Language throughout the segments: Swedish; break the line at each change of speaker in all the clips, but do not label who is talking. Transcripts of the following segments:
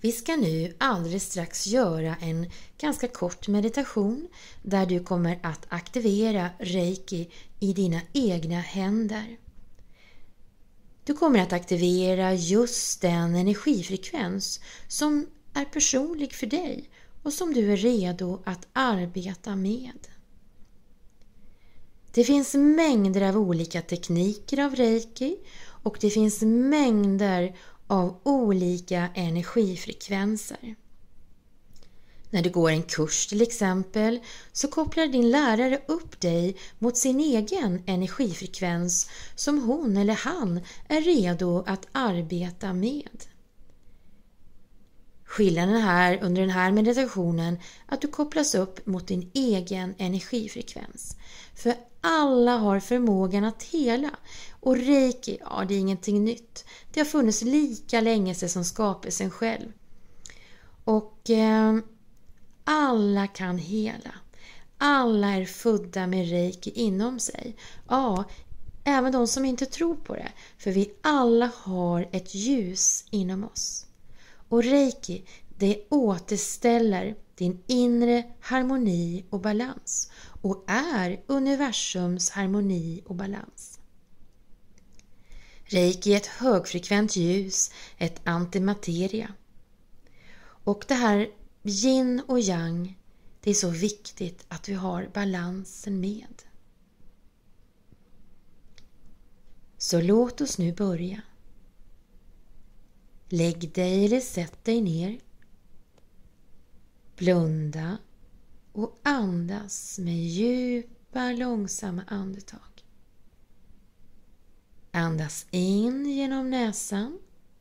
Vi ska nu alldeles strax göra en ganska kort meditation där du kommer att aktivera Reiki i dina egna händer. Du kommer att aktivera just den energifrekvens som är personlig för dig och som du är redo att arbeta med. Det finns mängder av olika tekniker av Reiki och det finns mängder av olika energifrekvenser. När du går en kurs till exempel så kopplar din lärare upp dig mot sin egen energifrekvens som hon eller han är redo att arbeta med. Skillnaden här under den här meditationen är att du kopplas upp mot din egen energifrekvens. För alla har förmågan att hela och Reiki, det är ingenting nytt. Det har funnits lika länge sedan som skapelsen själv. Och alla kan hela. Alla är födda med Reiki inom sig. Ja, även de som inte tror på det. För vi alla har ett ljus inom oss. Och Reiki, det återställer din inre harmoni och balans och är universums harmoni och balans. Reiki är ett högfrekvent ljus, ett antimateria. Och det här yin och yang, det är så viktigt att vi har balansen med. Så låt oss nu börja. Lägg dig eller sätt dig ner. Blunda och andas med djupa, långsamma andetag. Andas in genom näsan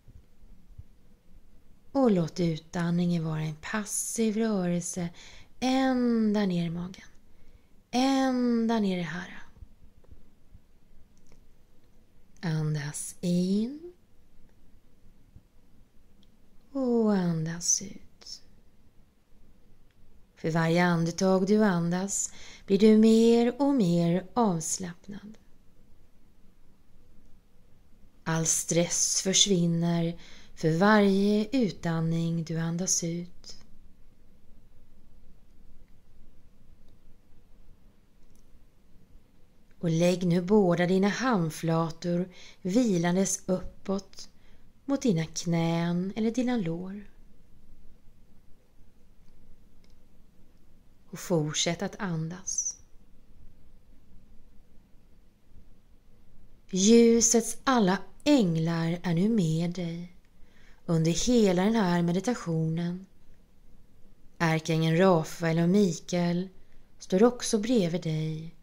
och låt utandningen vara en passiv rörelse ända ner i magen, ända ner i hara. Andas in och andas ut. För varje andetag du andas blir du mer och mer avslappnad. All stress försvinner för varje utandning du andas ut. Och lägg nu båda dina handflator vilandes uppåt mot dina knän eller dina lår. Och fortsätt att andas. Ljusets alla änglar är nu med dig under hela den här meditationen. Ärkeängeln Rafael och Mikael står också bredvid dig.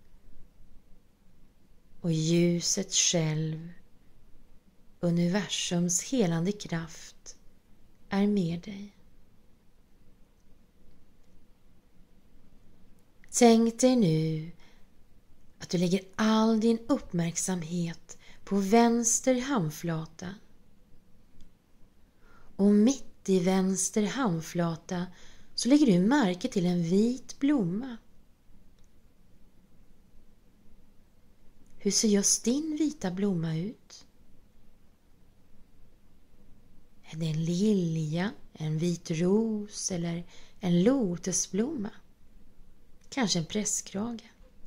Och ljuset själv, universums helande kraft, är med dig. Tänk dig nu att du lägger all din uppmärksamhet på vänster handflata. Och mitt i vänster handflata så lägger du märke till en vit blomma. Hur ser just din vita blomma ut? Är det en lilja, en vit ros eller en lotusblomma? Kanske en presskrage.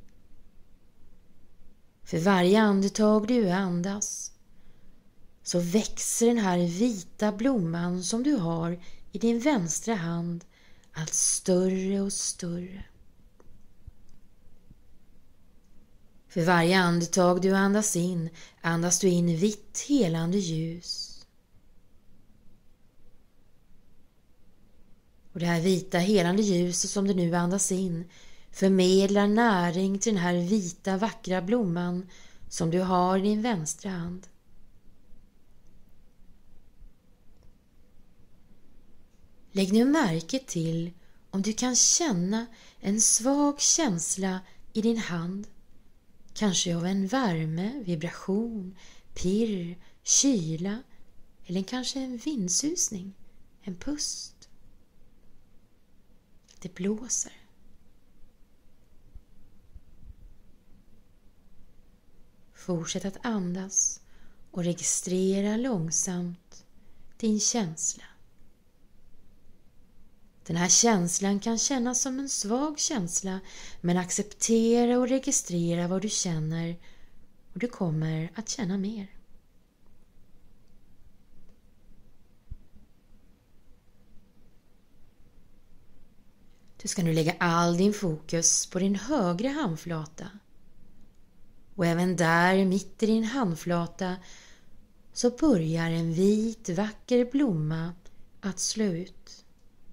För varje andetag du andas så växer den här vita blomman som du har i din vänstra hand allt större och större. För varje andetag du andas du in vitt helande ljus. Och det här vita helande ljuset som du nu andas in förmedlar näring till den här vita vackra blomman som du har i din vänstra hand. Lägg nu märke till om du kan känna en svag känsla i din hand. Kanske av en värme, vibration, pirr, kyla eller kanske en vindsusning, en pust. Det blåser. Fortsätt att andas och registrera långsamt din känsla. Den här känslan kan kännas som en svag känsla, men acceptera och registrera vad du känner och du kommer att känna mer. Du ska nu lägga all din fokus på din högra handflata. Och även där, mitt i din handflata, så börjar en vit, vacker blomma att slå ut.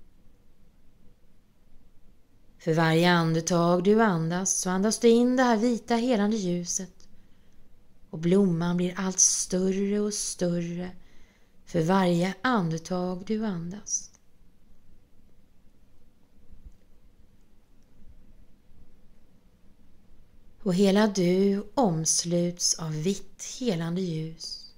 För varje andetag du andas så andas du in det här vita helande ljuset. Och blomman blir allt större och större för varje andetag du andas. Och hela du omsluts av vitt helande ljus.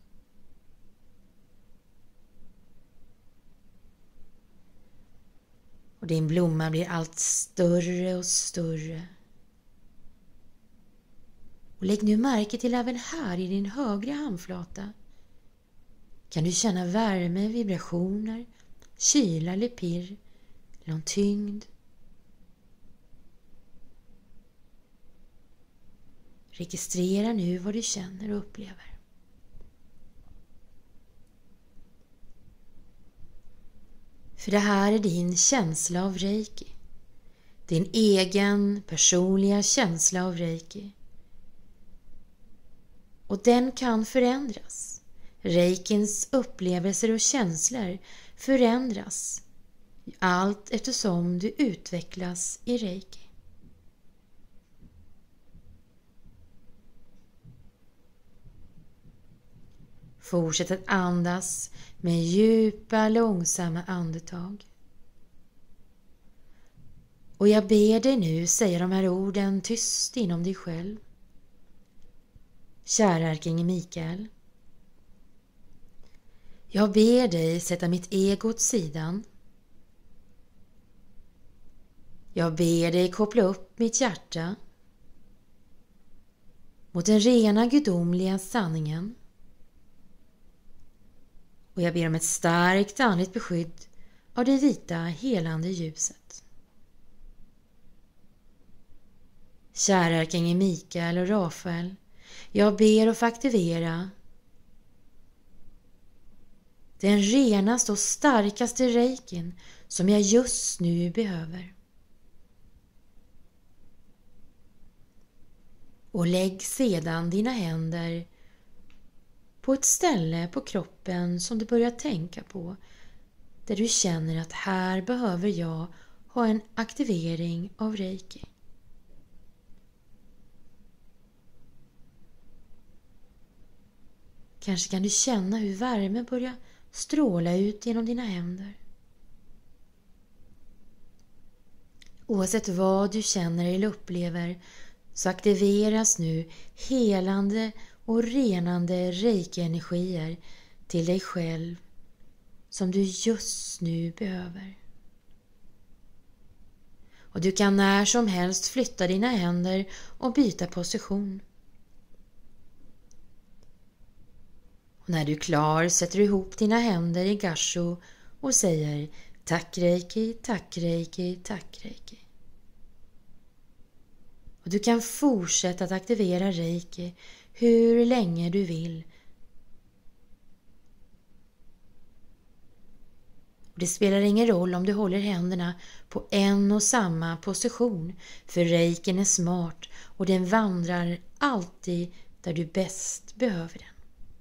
Och din blomma blir allt större och större. Och lägg nu märke till även här i din högra handflata. Kan du känna värme, vibrationer, kyla eller pirr, eller någon tyngd? Registrera nu vad du känner och upplever. För det här är din känsla av reiki. Din egen personliga känsla av reiki. Och den kan förändras. Reikins upplevelser och känslor förändras allt eftersom du utvecklas i reiki. Fortsätt att andas med djupa, långsamma andetag. Och jag ber dig nu säga de här orden tyst inom dig själv. Kära ärkeängel Mikael. Jag ber dig sätta mitt ego åt sidan. Jag ber dig koppla upp mitt hjärta mot den rena gudomliga sanningen. Och jag ber om ett starkt andligt beskydd av det vita helande ljuset. Kära ärkeängel Mikael och Rafael, jag ber att få aktivera den renaste och starkaste reikin som jag just nu behöver. Och lägg sedan dina händer på ett ställe på kroppen som du börjar tänka på, där du känner att här behöver jag ha en aktivering av reiki. Kanske kan du känna hur värme börjar stråla ut genom dina händer. Oavsett vad du känner eller upplever så aktiveras nu helande och renande reiki-energier till dig själv som du just nu behöver. Och du kan när som helst flytta dina händer och byta position. Och när du är klar sätter du ihop dina händer i gasho och säger tack reiki, tack reiki, tack reiki. Och du kan fortsätta att aktivera reiki hur länge du vill. Och det spelar ingen roll om du håller händerna på en och samma position, för reikin är smart och den vandrar alltid där du bäst behöver den.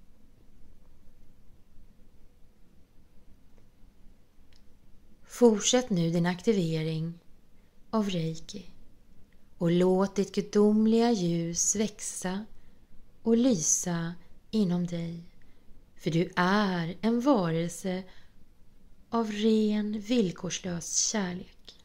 Fortsätt nu din aktivering av reiki och låt ditt gudomliga ljus växa och lysa inom dig, för du är en varelse av ren, villkorslös kärlek.